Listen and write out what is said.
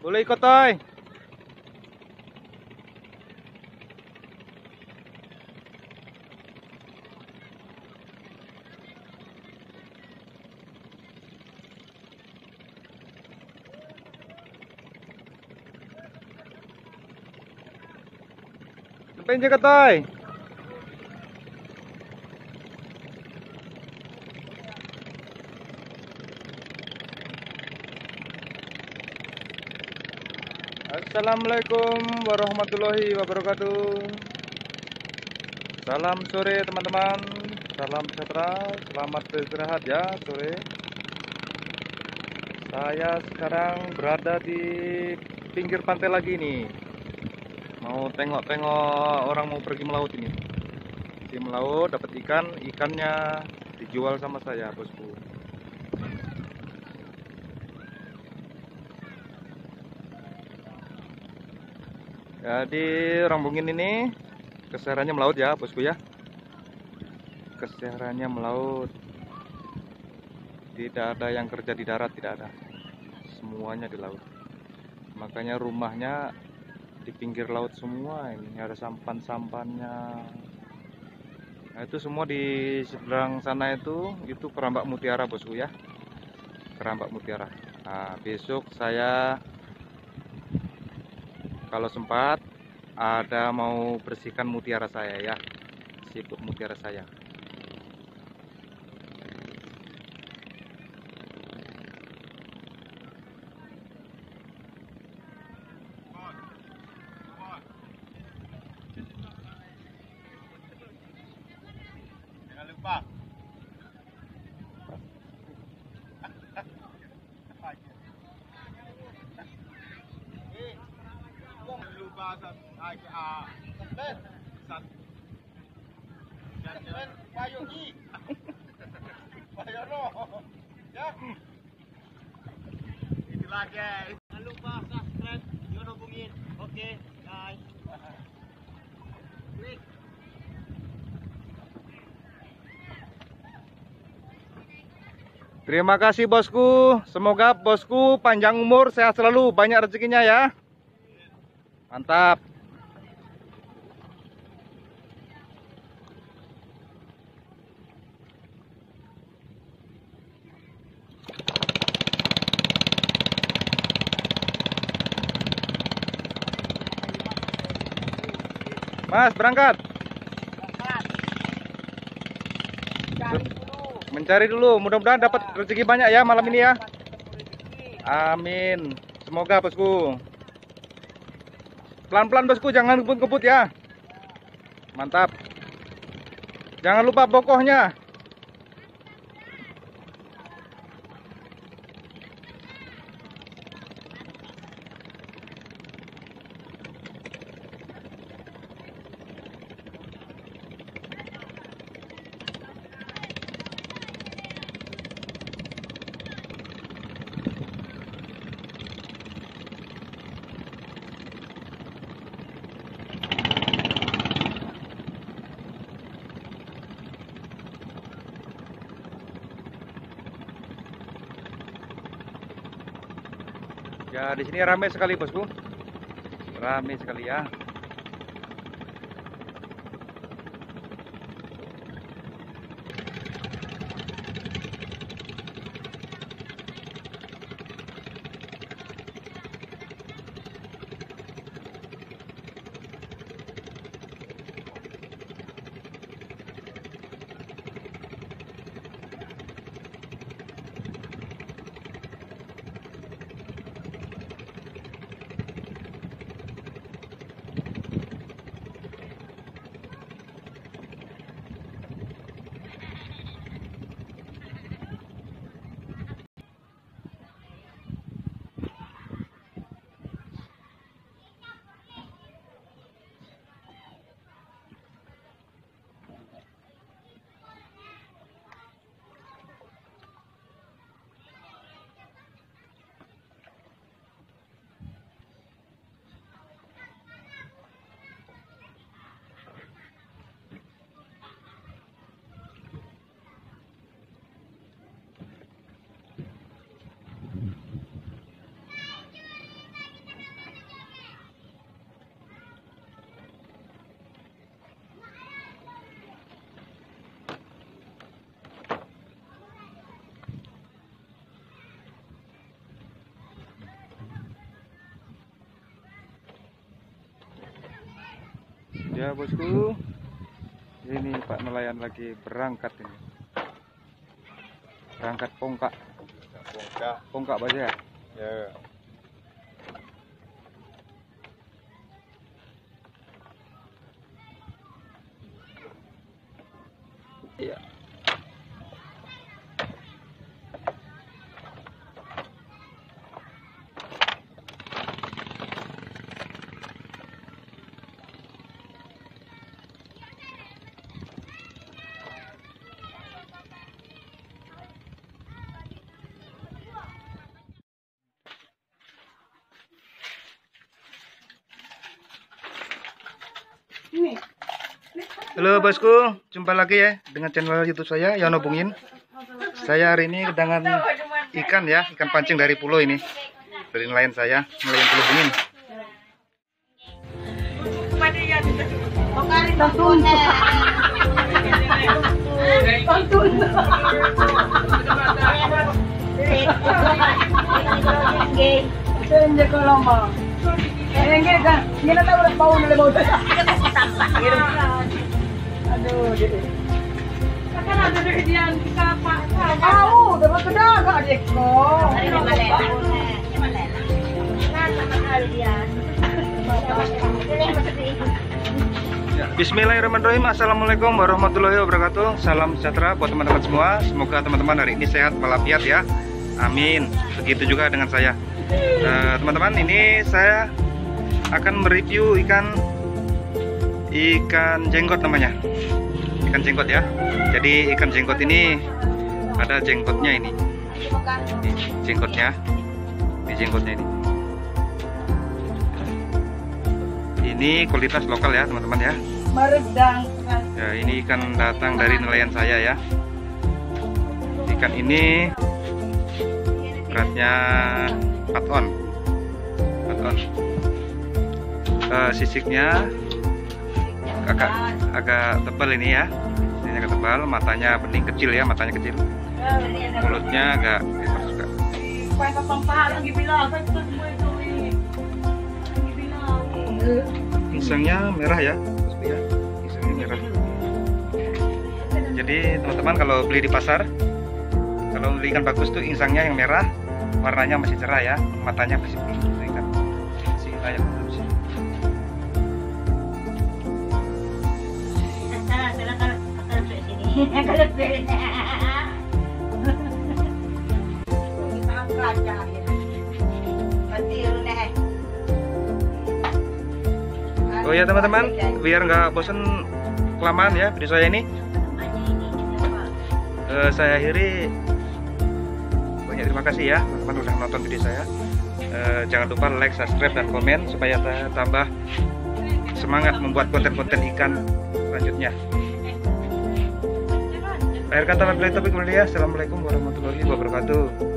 Boleh ikut, Toy. Sampai jaga, Toy. Assalamualaikum warahmatullahi wabarakatuh. Salam sore teman-teman. Salam sejahtera. Selamat beristirahat ya sore. Saya sekarang berada di pinggir pantai lagi nih. Mau tengok-tengok orang mau pergi melaut ini. Pergi melaut dapat ikan, ikannya dijual sama saya, bosku. Jadi rombongan ini kesehariannya melaut ya, bosku ya. Kesehariannya melaut. Tidak ada yang kerja di darat, tidak ada. Semuanya di laut. Makanya rumahnya di pinggir laut semua ini. Ada sampan-sampannya. Nah, itu semua di seberang sana itu kerambak mutiara, bosku ya. Kerambak mutiara. Nah, besok saya kalau sempat ada mau bersihkan mutiara saya ya, siput mutiara saya. Jangan lupa. Itulah guys. Jangan lupa subscribe, jangan hubungin. Oke, guys. Klik. Terima kasih bosku, semoga bosku panjang umur, sehat selalu, banyak rezekinya ya. Mantap. Mas, berangkat. Mencari dulu, mudah-mudahan dapat rezeki banyak ya malam ini ya. Amin. Semoga bosku. Pelan-pelan bosku, jangan ngebut-ngebut ya. Mantap. Jangan lupa bokohnya. Ya, di sini ramai sekali bosku. Ramai sekali ya. Ya bosku, ini Pak nelayan lagi berangkat ini. Berangkat pongkak. Pongkak Pak ya? Ya. Iya. Halo bosku, jumpa lagi ya dengan channel YouTube saya Yono Bungin. Saya hari ini kedatangan ikan ya, ikan pancing dari pulau ini, dari nelayan saya, nelayan Pulau Bungin. Aduh, jadi. Kan ada kejadian di kapak. Tahu, dapat kedaga adikku. Bismillahirrahmanirrahim. Assalamualaikum warahmatullahi wabarakatuh. Salam sejahtera buat teman-teman semua. Semoga teman-teman hari ini sehat walafiat ya. Amin. Begitu juga dengan saya. Teman-teman, ini saya akan mereview ikan jenggot namanya. Ikan jenggot ya. Jadi ikan jenggot ini ada jenggotnya ini. Jenggotnya. Ini jenggotnya ini. Ini kualitas lokal ya, teman-teman ya. Meredang. Ya, ini ikan datang dari nelayan saya ya. Ikan ini beratnya 4 on. 4 on. Sisiknya agak tebal ini ya. Ini agak tebal, matanya bening kecil ya, matanya kecil. Mulutnya agak besar juga. Insangnya merah ya, insangnya merah. Jadi teman-teman kalau beli di pasar, kalau beli ikan bagus tuh insangnya yang merah, warnanya masih cerah ya, matanya masih pink gitu ikan. Masih layak konsumsi. Oh ya teman-teman, biar nggak bosan kelamaan ya video saya ini, saya akhiri. Banyak terima kasih ya teman-teman udah nonton video saya. Jangan lupa like, subscribe, dan komen supaya saya tambah semangat membuat konten-konten ikan selanjutnya. Akhir kata, wabillahi taufiq wal hidayah. Assalamualaikum warahmatullahi wabarakatuh.